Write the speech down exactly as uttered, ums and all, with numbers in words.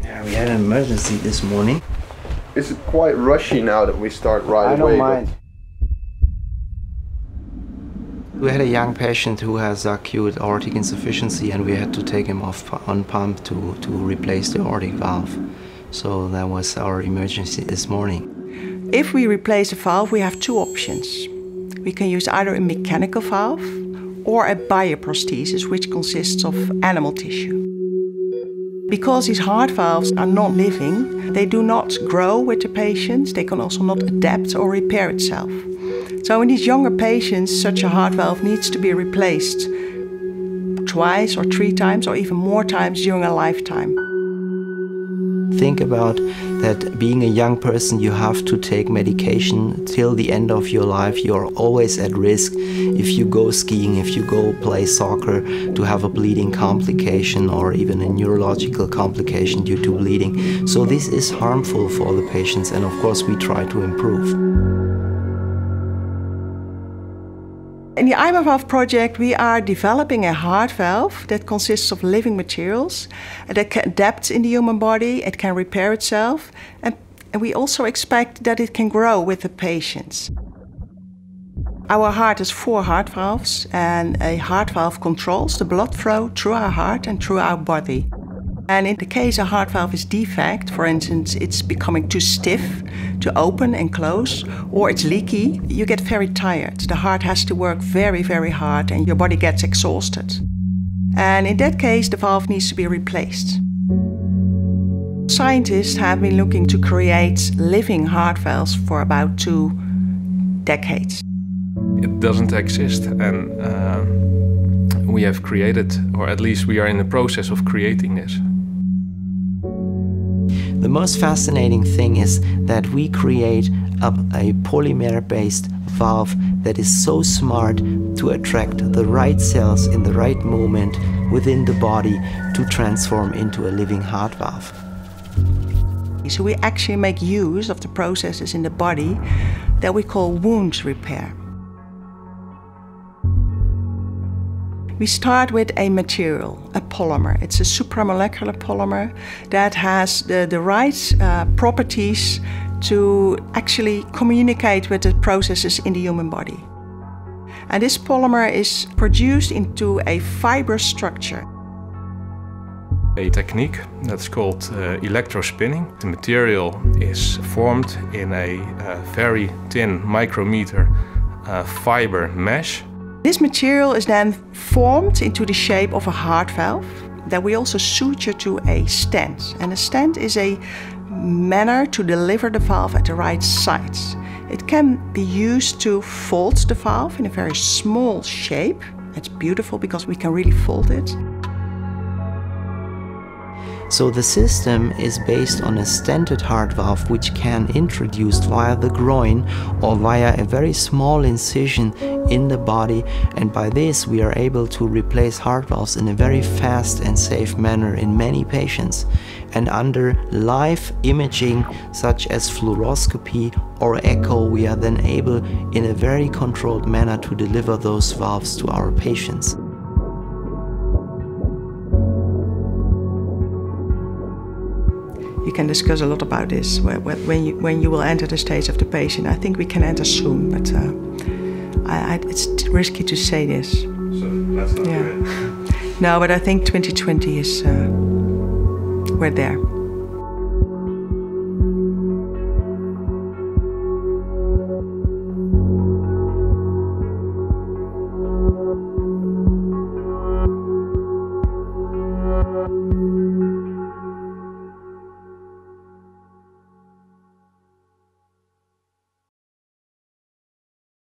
Yeah, we had an emergency this morning. Is it quite rushy now that we start right I away? don't mind. We had a young patient who has acute aortic insufficiency, and we had to take him off on pump to, to replace the aortic valve. So that was our emergency this morning. If we replace the valve, we have two options. We can use either a mechanical valve or a bioprosthesis, which consists of animal tissue. Because these heart valves are not living, they do not grow with the patients, they can also not adapt or repair itself. So in these younger patients, such a heart valve needs to be replaced twice or three times or even more times during a lifetime. Think about that being a young person, you have to take medication till the end of your life. You're always at risk if you go skiing, if you go play soccer, to have a bleeding complication or even a neurological complication due to bleeding. So this is harmful for the patients, and of course we try to improve. In the ImaValve project, we are developing a heart valve that consists of living materials that can adapt in the human body, it can repair itself, and, and we also expect that it can grow with the patients. Our heart has four heart valves, and a heart valve controls the blood flow through our heart and through our body. And in the case a heart valve is defect, for instance, it's becoming too stiff to open and close, or it's leaky, you get very tired. The heart has to work very, very hard and your body gets exhausted. And in that case, the valve needs to be replaced. Scientists have been looking to create living heart valves for about two decades. It doesn't exist, and uh, we have created, or at least we are in the process of creating this. The most fascinating thing is that we create a, a polymer-based valve that is so smart to attract the right cells in the right moment within the body to transform into a living heart valve. So we actually make use of the processes in the body that we call wound repair. We start with a material, a polymer. It's a supramolecular polymer that has the, the right uh, properties to actually communicate with the processes in the human body. And this polymer is produced into a fibrous structure. A technique that's called uh, electrospinning. The material is formed in a uh, very thin micrometer uh, fiber mesh. This material is then formed into the shape of a heart valve that we also suture to a stent. And a stent is a manner to deliver the valve at the right size. It can be used to fold the valve in a very small shape. It's beautiful because we can really fold it. So the system is based on a stented heart valve, which can be introduced via the groin or via a very small incision in the body, and by this we are able to replace heart valves in a very fast and safe manner in many patients. And under live imaging such as fluoroscopy or echo, we are then able in a very controlled manner to deliver those valves to our patients. You can discuss a lot about this when you, when you will enter the stage of the patient. I think we can enter soon, but uh, I, I, it's risky to say this. So let's not yeah. do it. No, but I think twenty twenty is, uh, we're there.